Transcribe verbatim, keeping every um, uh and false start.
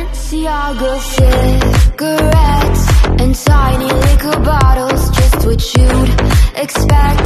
Balenciaga cigarettes and tiny liquor bottles, just what you'd expect.